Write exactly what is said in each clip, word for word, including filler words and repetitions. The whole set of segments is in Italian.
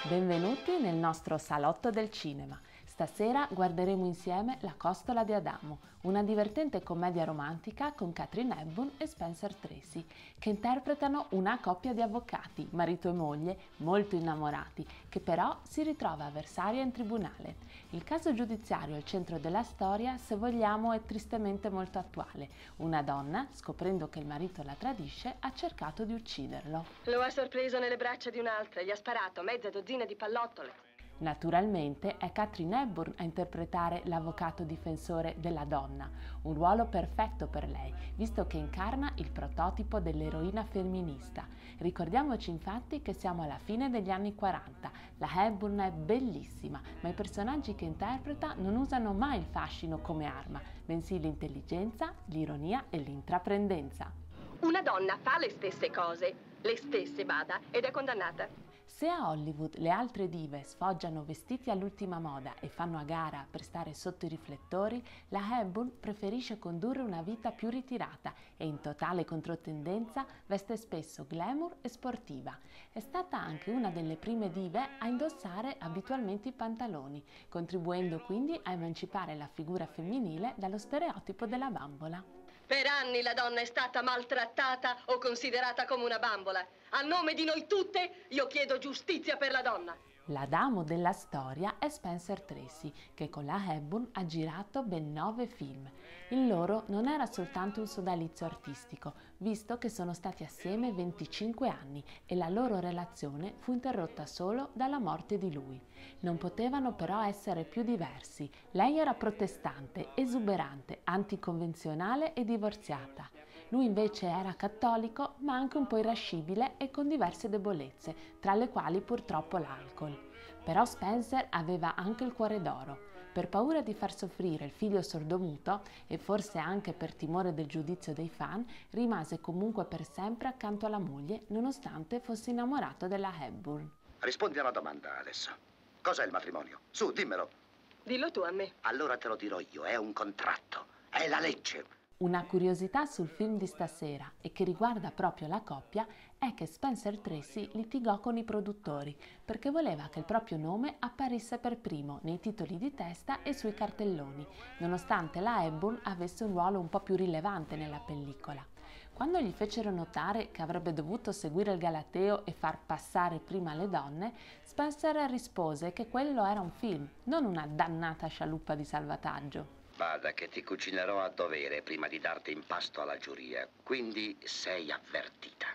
Benvenuti nel nostro salotto del cinema. Stasera guarderemo insieme La costola di Adamo, una divertente commedia romantica con Katharine Hepburn e Spencer Tracy, che interpretano una coppia di avvocati, marito e moglie, molto innamorati, che però si ritrova avversaria in tribunale. Il caso giudiziario al centro della storia, se vogliamo, è tristemente molto attuale. Una donna, scoprendo che il marito la tradisce, ha cercato di ucciderlo. Lo ha sorpreso nelle braccia di un'altra, gli ha sparato mezza dozzina di pallottole. Naturalmente è Katharine Hepburn a interpretare l'avvocato difensore della donna, un ruolo perfetto per lei, visto che incarna il prototipo dell'eroina femminista. Ricordiamoci infatti che siamo alla fine degli anni quaranta, la Hepburn è bellissima, ma i personaggi che interpreta non usano mai il fascino come arma, bensì l'intelligenza, l'ironia e l'intraprendenza. Una donna fa le stesse cose, le stesse bada, ed è condannata. Se a Hollywood le altre dive sfoggiano vestiti all'ultima moda e fanno a gara per stare sotto i riflettori, la Hepburn preferisce condurre una vita più ritirata e in totale controtendenza veste spesso glamour e sportiva. È stata anche una delle prime dive a indossare abitualmente i pantaloni, contribuendo quindi a emancipare la figura femminile dallo stereotipo della bambola. Per anni la donna è stata maltrattata o considerata come una bambola. A nome di noi tutte, io chiedo giustizia per la donna. L'Adamo della storia è Spencer Tracy, che con la Hepburn ha girato ben nove film. Il loro non era soltanto un sodalizio artistico, visto che sono stati assieme venticinque anni e la loro relazione fu interrotta solo dalla morte di lui. Non potevano però essere più diversi. Lei era protestante, esuberante, anticonvenzionale e divorziata. Lui invece era cattolico, ma anche un po' irascibile e con diverse debolezze, tra le quali purtroppo l'alcol. Però Spencer aveva anche il cuore d'oro. Per paura di far soffrire il figlio sordomuto e forse anche per timore del giudizio dei fan, rimase comunque per sempre accanto alla moglie, nonostante fosse innamorato della Hepburn. Rispondi alla domanda adesso. Cos'è il matrimonio? Su, dimmelo. Dillo tu a me. Allora te lo dirò io, è un contratto, è la legge. Una curiosità sul film di stasera e che riguarda proprio la coppia è che Spencer Tracy litigò con i produttori perché voleva che il proprio nome apparisse per primo nei titoli di testa e sui cartelloni, nonostante la Hepburn avesse un ruolo un po' più rilevante nella pellicola. Quando gli fecero notare che avrebbe dovuto seguire il galateo e far passare prima le donne, Spencer rispose che quello era un film, non una dannata scialuppa di salvataggio. Bada che ti cucinerò a dovere prima di darti in pasto alla giuria, quindi sei avvertita.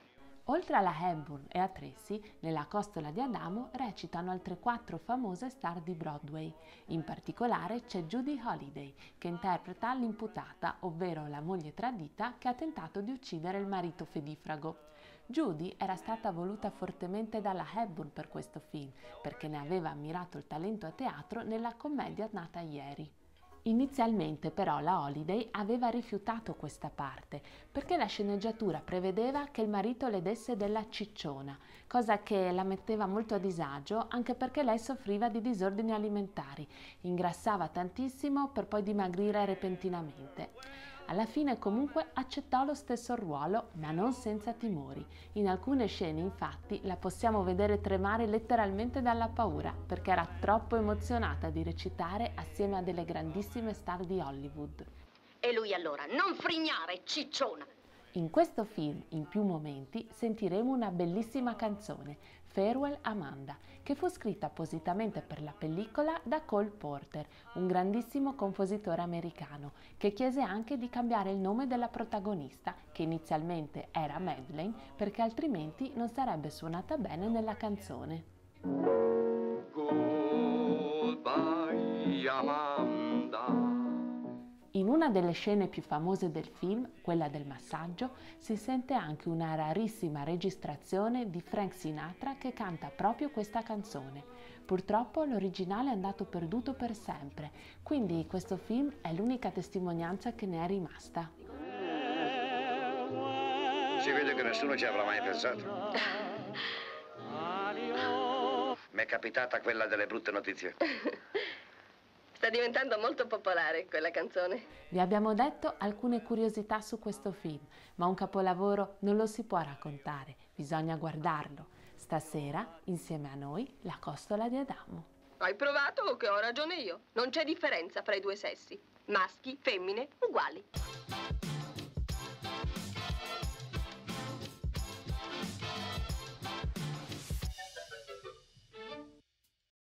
Oltre alla Hepburn e a Tracy, nella costola di Adamo recitano altre quattro famose star di Broadway. In particolare c'è Judy Holliday, che interpreta l'imputata, ovvero la moglie tradita che ha tentato di uccidere il marito fedifrago. Judy era stata voluta fortemente dalla Hepburn per questo film, perché ne aveva ammirato il talento a teatro nella commedia nata ieri. Inizialmente però la Holliday aveva rifiutato questa parte perché la sceneggiatura prevedeva che il marito le desse della cicciona, cosa che la metteva molto a disagio anche perché lei soffriva di disordini alimentari, ingrassava tantissimo per poi dimagrire repentinamente. Alla fine comunque accettò lo stesso ruolo, ma non senza timori. In alcune scene infatti la possiamo vedere tremare letteralmente dalla paura, perché era troppo emozionata di recitare assieme a delle grandissime star di Hollywood. E lui allora, non frignare, cicciona! In questo film, in più momenti, sentiremo una bellissima canzone, Farewell Amanda, che fu scritta appositamente per la pellicola da Cole Porter, un grandissimo compositore americano, che chiese anche di cambiare il nome della protagonista, che inizialmente era Madeleine, perché altrimenti non sarebbe suonata bene nella canzone. Goodbye, Amanda. In una delle scene più famose del film, quella del massaggio, si sente anche una rarissima registrazione di Frank Sinatra che canta proprio questa canzone. Purtroppo l'originale è andato perduto per sempre, quindi questo film è l'unica testimonianza che ne è rimasta. Si vede che nessuno ci avrà mai pensato. Mi è capitata quella delle brutte notizie. Sta diventando molto popolare quella canzone. Vi abbiamo detto alcune curiosità su questo film, ma un capolavoro non lo si può raccontare, bisogna guardarlo. Stasera, insieme a noi, la costola di Adamo. Hai provato o che ho ragione io? Non c'è differenza fra i due sessi. Maschi, femmine, uguali.